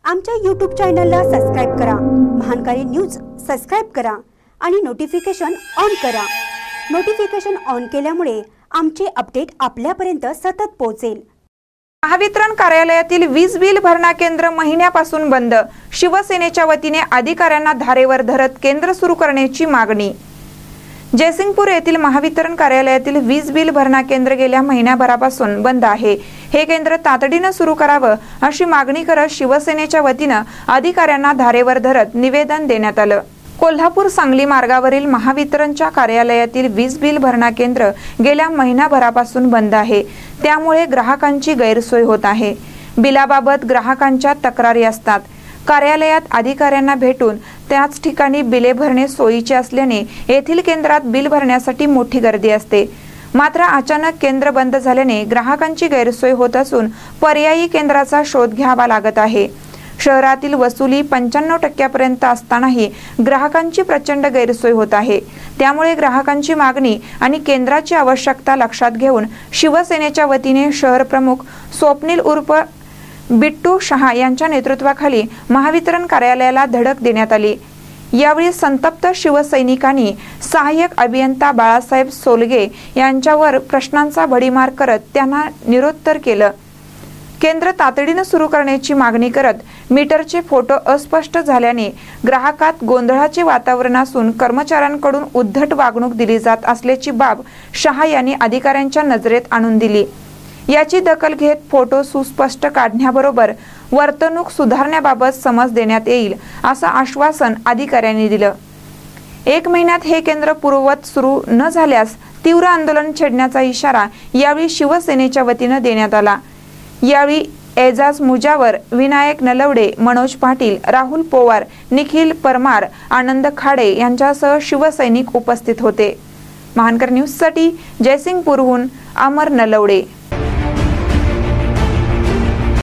आमच्या YouTube चॅनलला subscribe करा, महानकारी न्यूज सबस्क्राइब करा आणि नोटिफिकेशन ऑन करा। नोटिफिकेशन ऑन केल्यामुळे आमचे अपडेट आपल्यापर्यंत सतत पोहोचेल। महावितरण कार्यालयातील वीज बिल भरणा केंद्र महिन्यापासून बंद। शिवसेनेच्या वतीने अधिकाऱ्यांना धारेवर धरत केंद्र सुरू करण्याची मागणी। जयसिंगपूर येथील महावितरण कार्यालयातील वीज बिल भरणा केंद्र गेल्या महिन्याभरापासून बंद आहे। हे केंद्र तातडीने सुरू करावे अशी मागणी करत शिवसेनेच्या वतीने अधिकाऱ्यांना धारेवर धरत निवेदन देण्यात आले। कोल्हापूर सांगली मार्गावरील महावितरणच्या कार्यालयातील वीज बिल भरणा केंद्र गेल्या महिनाभरापासून बंद आहे। त्यामुळे ग्राहकांची गैरसोय होत आहे। बिलाबाबत ग्राहकांच्या तक्रारी असतात। कार्यालयात अधिकाऱ्यांना भेटून त्याच ठिकाणी बिले भरणे सोयीचे असल्याने येथील केंद्रात बिल भरण्यासाठी मोठी गर्दी असते। मात्र अचानक केंद्र बंद झाल्याने ग्राहकांची गैरसोय होत असून पर्यायी केंद्राचा शोध घ्यावा लागत आहे। शहरातील वसुली 95% असतानाही ग्राहकांची प्रचंड गैरसोय होत आहे। त्यामुळे ग्राहकांची मागणी आणि केंद्राची आवश्यकता लक्षात घेऊन शिवसेनेच्या वतीने शहर प्रमुख स्वप्नील उर्फ बिट्टू शहा यांच्या नेतृत्वाखाली महावितरण कार्यालयाला धडक देण्यात आली। यावेळी संतप्त शिवसैनिकांनी सहाय्यक अभियंता बाळासाहेब सोलगे यांच्यावर प्रश्नांचा भडीमार करत त्यांना निरुत्तर केलं। केंद्र तातडीने सुरू करण्याची मागणी करत मीटरचे फोटो अस्पष्ट झाल्याने ग्राहकात गोंधळाचे वातावरण असून कर्मचाऱ्यांकडून उद्धट वागणूक दिली जात असल्याची बाब शहा यांनी अधिकाऱ्यांच्या नजरेत आणून दिली। याची दखल घेत फोटो सुस्पष्ट काढण्याबरोबर वर्तणूक सुधारण्याबाबत समज देण्यात येईल असं आश्वासन अधिकाऱ्यांनी दिलं। 1 महिन्यात हे केंद्र पूर्ववत सुरू न झाल्यास तीव्र आंदोलन छेडण्याचा इशारा यावेळी शिवसेनेच्या वतीने देण्यात आला। यावेळी एजाज मुजावर, विनायक नलवडे, मनोज पाटील, राहुल पोवार, निखिल परमार, आनंद खाडे यांच्यासह शिवसैनिक उपस्थित होते। महानकर न्यूज साठी जयसिंगपूरहून अमर नलवडे।